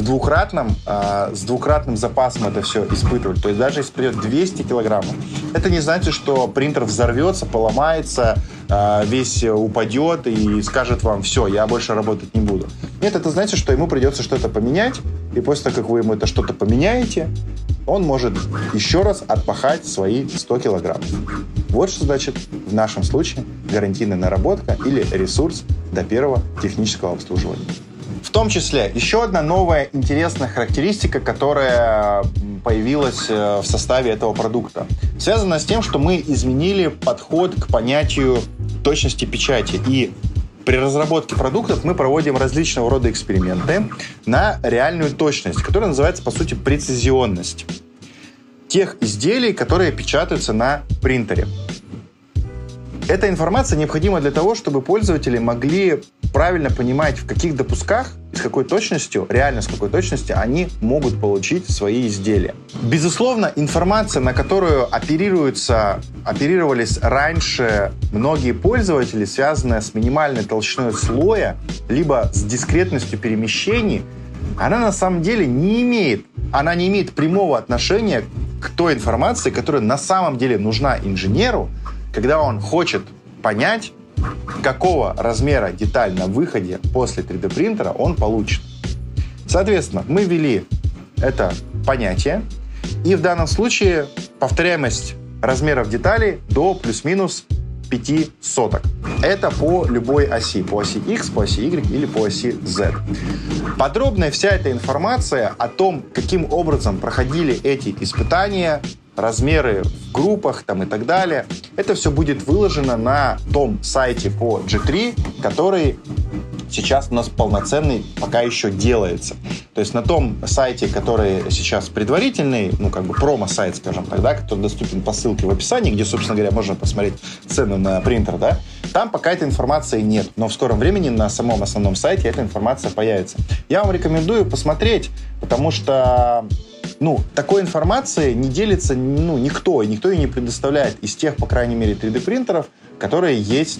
с двукратным запасом это все испытывали, то есть даже если придет 200 килограммов, это не значит, что принтер взорвется, поломается, весь упадет и скажет вам: все, я больше работать не буду. Нет, это значит, что ему придется что-то поменять, и после того, как вы ему это что-то поменяете, он может еще раз отпахать свои 100 килограммов. Вот что значит в нашем случае гарантийная наработка или ресурс до первого технического обслуживания. В том числе еще одна новая интересная характеристика, которая появилась в составе этого продукта, связана с тем, что мы изменили подход к понятию точности печати. И при разработке продуктов мы проводим различного рода эксперименты на реальную точность, которая называется, по сути, прецизионность тех изделий, которые печатаются на принтере. Эта информация необходима для того, чтобы пользователи могли правильно понимать, в каких допусках и с какой точностью, реально с какой точностью они могут получить свои изделия. Безусловно, информация, на которую оперировались раньше многие пользователи, связанная с минимальной толщиной слоя, либо с дискретностью перемещений, она на самом деле не имеет прямого отношения к той информации, которая на самом деле нужна инженеру, когда он хочет понять, какого размера деталь на выходе после 3D-принтера он получит. Соответственно, мы ввели это понятие, и в данном случае повторяемость размеров деталей до плюс-минус 5 соток. Это по любой оси. По оси X, по оси Y или по оси Z. Подробная вся эта информация о том, каким образом проходили эти испытания, размеры в группах и так далее, это все будет выложено на том сайте по G3, который сейчас у нас полноценный пока еще делается. То есть на том сайте, который сейчас предварительный, промо-сайт, скажем так, да, который доступен по ссылке в описании, где, собственно говоря, можно посмотреть цену на принтер, да, там пока этой информации нет, но в скором времени на самом основном сайте эта информация появится. Я вам рекомендую посмотреть, потому что такой информации не делится никто ее не предоставляет из тех, по крайней мере, 3D-принтеров, которые есть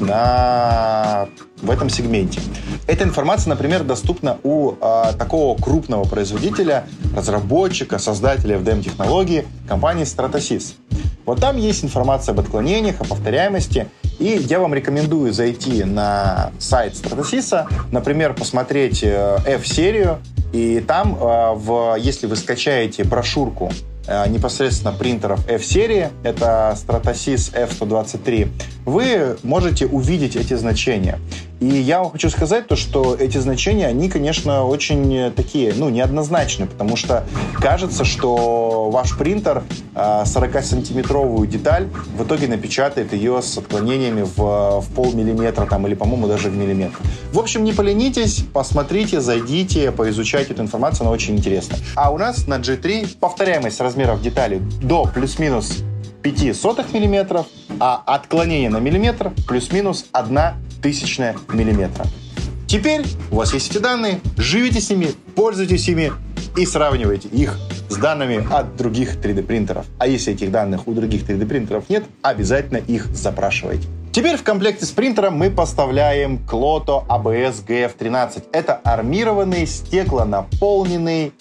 в этом сегменте. Эта информация, например, доступна у такого крупного производителя, разработчика, создателя FDM-технологии, компании Stratasys. Вот там есть информация об отклонениях, о повторяемости, и я вам рекомендую зайти на сайт Stratasys, например, посмотреть F-серию, и там, если вы скачаете брошюрку непосредственно принтеров F-серии, это Stratasys F123, вы можете увидеть эти значения. И я вам хочу сказать то, что эти значения, они, конечно, очень такие, неоднозначные, потому что кажется, что ваш принтер 40-сантиметровую деталь в итоге напечатает ее с отклонениями в полмиллиметра или, по-моему, даже в миллиметр. В общем, не поленитесь, посмотрите, зайдите, поизучайте эту информацию, она очень интересна. А у нас на G3 повторяемость размеров деталей до плюс-минус 0,05 мм, а отклонение на миллиметр плюс-минус 0,01 мм. Теперь у вас есть эти данные, живите с ними, пользуйтесь ими и сравнивайте их с данными от других 3D-принтеров. А если этих данных у других 3D-принтеров нет, обязательно их запрашивайте. Теперь в комплекте с принтером мы поставляем Kloto ABS GF13. Это армированный стеклонаполненный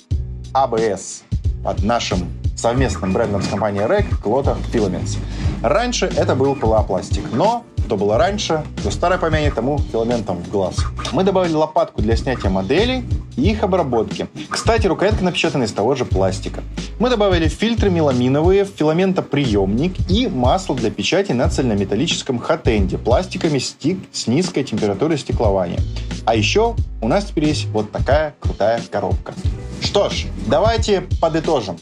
ABS под нашим совместным брендом с компанией REC Kloto Filaments. Раньше это был пылопластик, но в что было раньше, то старое помянет тому филаментом в глаз. Мы добавили лопатку для снятия моделей и их обработки. Кстати, рукоятка напечатана из того же пластика. Мы добавили фильтры меламиновые, филаментоприемник и масло для печати на цельнометаллическом хатенде, пластиками стик с низкой температурой стеклования. А еще у нас теперь есть вот такая крутая коробка. Что ж, давайте подытожим.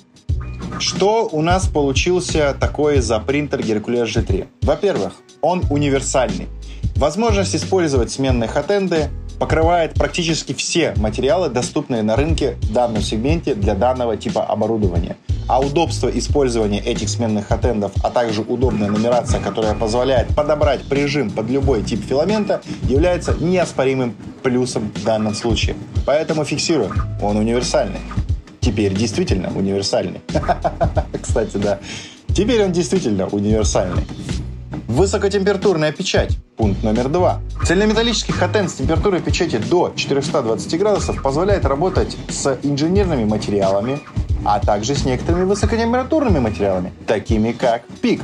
Что у нас получился такой за принтер Hercules G3? Во-первых, он универсальный. Возможность использовать сменные хатенды покрывает практически все материалы, доступные на рынке в данном сегменте для данного типа оборудования. А удобство использования этих сменных хатендов, а также удобная нумерация, которая позволяет подобрать прижим под любой тип филамента, является неоспоримым плюсом в данном случае. Поэтому фиксируем, он универсальный. Теперь действительно универсальный. Кстати, да. Теперь он действительно универсальный. Высокотемпературная печать. Пункт номер 2. Цельнометаллический хатенд с температурой печати до 420 градусов позволяет работать с инженерными материалами, а также с некоторыми высокотемпературными материалами, такими как ПИК.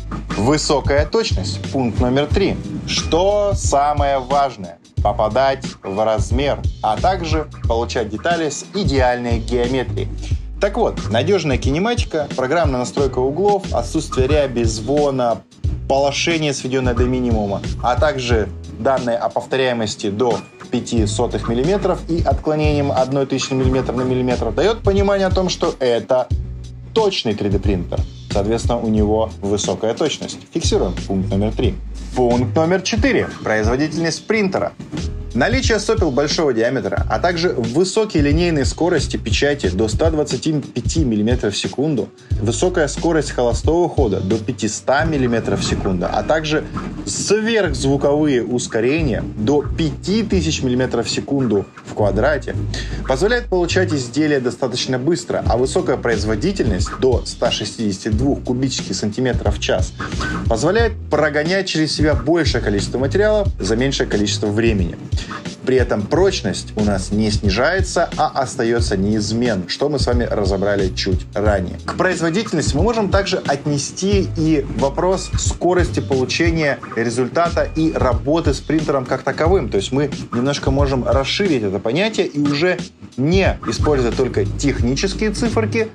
Высокая точность. Пункт номер 3. Что самое важное? Попадать в размер, а также получать детали с идеальной геометрией. Так вот, надежная кинематика, программная настройка углов, отсутствие ряби, звона, полошение, сведенное до минимума, а также данные о повторяемости до 0,05 мм и отклонением 0,01 мм на миллиметр дает понимание о том, что это точный 3D принтер. Соответственно, у него высокая точность. Фиксируем. Пункт номер 3. Пункт номер 4. Производительность принтера. Наличие сопел большого диаметра, а также высокие линейные скорости печати до 125 мм в секунду, высокая скорость холостого хода до 500 мм в секунду, а также сверхзвуковые ускорения до 5000 мм в секунду в квадрате позволяет получать изделия достаточно быстро, а высокая производительность до 162 кубических сантиметров в час позволяет прогонять через себя большее количество материала за меньшее количество времени. При этом прочность у нас не снижается, а остается неизмен, что мы с вами разобрали чуть ранее. К производительности мы можем также отнести и вопрос скорости получения результата и работы с принтером как таковым. То есть мы немножко можем расширить это понятие и уже не используя только технические циферки,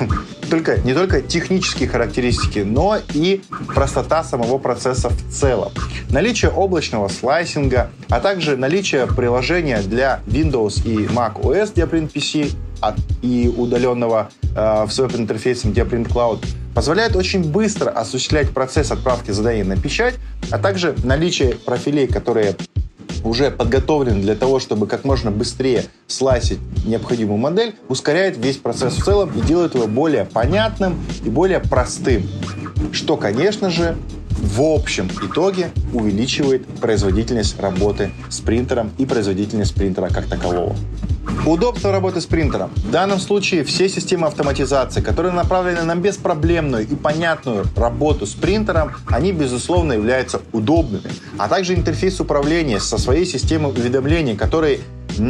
не только технические характеристики, но и простота самого процесса в целом. Наличие облачного слайсинга, а также наличие приложения для Windows и Mac OS Diaprint PC и удаленного с веб-интерфейсом Diaprint Cloud позволяет очень быстро осуществлять процесс отправки заданий на печать, а также наличие профилей, которые уже подготовлены для того, чтобы как можно быстрее слайсить необходимую модель, ускоряет весь процесс в целом и делает его более понятным и более простым, что, конечно же, в общем итоге увеличивает производительность работы с принтером и производительность принтера как такового. Удобство работы с принтером. В данном случае все системы автоматизации, которые направлены на беспроблемную и понятную работу с принтером, они, безусловно, являются удобными. А также интерфейс управления со своей системой уведомлений, который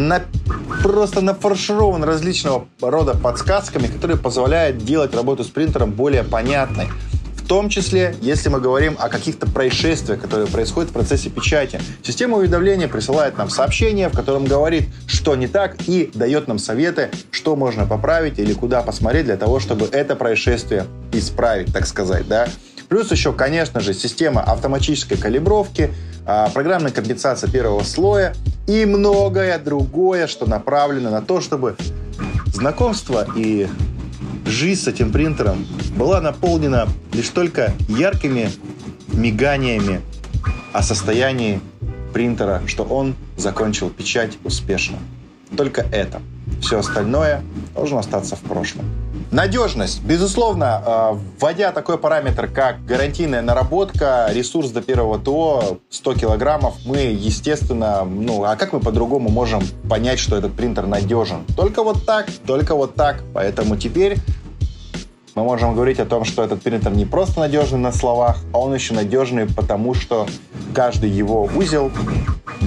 просто нафарширован различного рода подсказками, которые позволяют делать работу с принтером более понятной. В том числе, если мы говорим о каких-то происшествиях, которые происходят в процессе печати. Система уведомления присылает нам сообщение, в котором говорит, что не так, и дает нам советы, что можно поправить или куда посмотреть для того, чтобы это происшествие исправить, так сказать, да. Плюс еще, конечно же, система автоматической калибровки, программная компенсация первого слоя и многое другое, что направлено на то, чтобы знакомство и жизнь с этим принтером была наполнена лишь только яркими миганиями о состоянии принтера, что он закончил печать успешно. Только это. Все остальное должно остаться в прошлом. Надежность. Безусловно, вводя такой параметр, как гарантийная наработка, ресурс до первого ТО 100 килограммов, мы, естественно, а как мы по-другому можем понять, что этот принтер надежен? Только вот так. Поэтому теперь мы можем говорить о том, что этот принтер не просто надежный на словах, а он еще надежный, потому что каждый его узел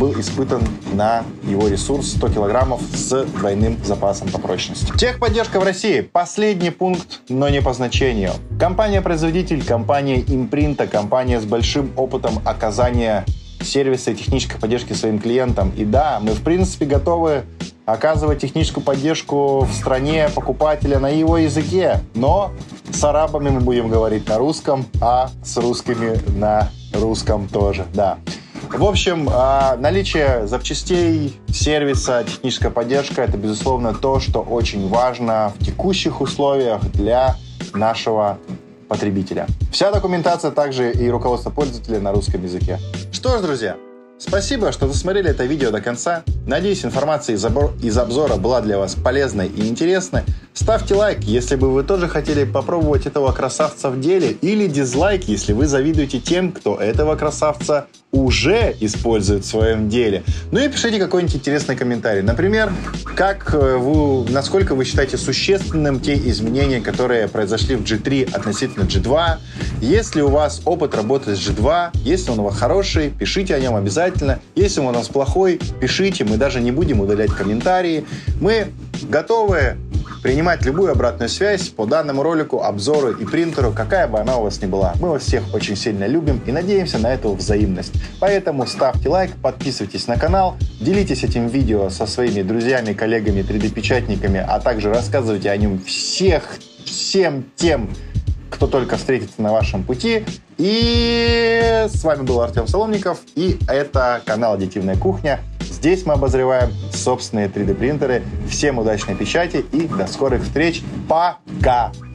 был испытан на его ресурс 100 килограммов с двойным запасом по прочности. Техподдержка в России. Последний пункт, но не по значению. Компания-производитель, компания Импринта, компания с большим опытом оказания сервиса и технической поддержки своим клиентам. И да, мы в принципе готовы оказывать техническую поддержку в стране покупателя на его языке, но с арабами мы будем говорить на русском, а с русскими на русском тоже, да. В общем, наличие запчастей, сервиса, техническая поддержка – это, безусловно, то, что очень важно в текущих условиях для нашего потребителя. Вся документация также и руководство пользователя на русском языке. Что ж, друзья, спасибо, что досмотрели это видео до конца. Надеюсь, информация из обзора была для вас полезной и интересной. Ставьте лайк, если бы вы тоже хотели попробовать этого красавца в деле, или дизлайк, если вы завидуете тем, кто этого красавца уже использует в своем деле. Ну и пишите какой-нибудь интересный комментарий. Например, насколько вы считаете существенным те изменения, которые произошли в G3 относительно G2. Если у вас опыт работы с G2, если он у вас хороший, пишите о нем обязательно. Если он у нас плохой, пишите, мы даже не будем удалять комментарии. Мы готовы принимать любую обратную связь по данному ролику, обзору и принтеру, какая бы она у вас ни была. Мы вас всех очень сильно любим и надеемся на эту взаимность. Поэтому ставьте лайк, подписывайтесь на канал, делитесь этим видео со своими друзьями, коллегами, 3D-печатниками, а также рассказывайте о нем всем тем, кто только встретится на вашем пути. И с вами был Артем Соломников, и это канал «Аддитивная кухня». Здесь мы обозреваем собственные 3D-принтеры. Всем удачной печати и до скорых встреч. Пока!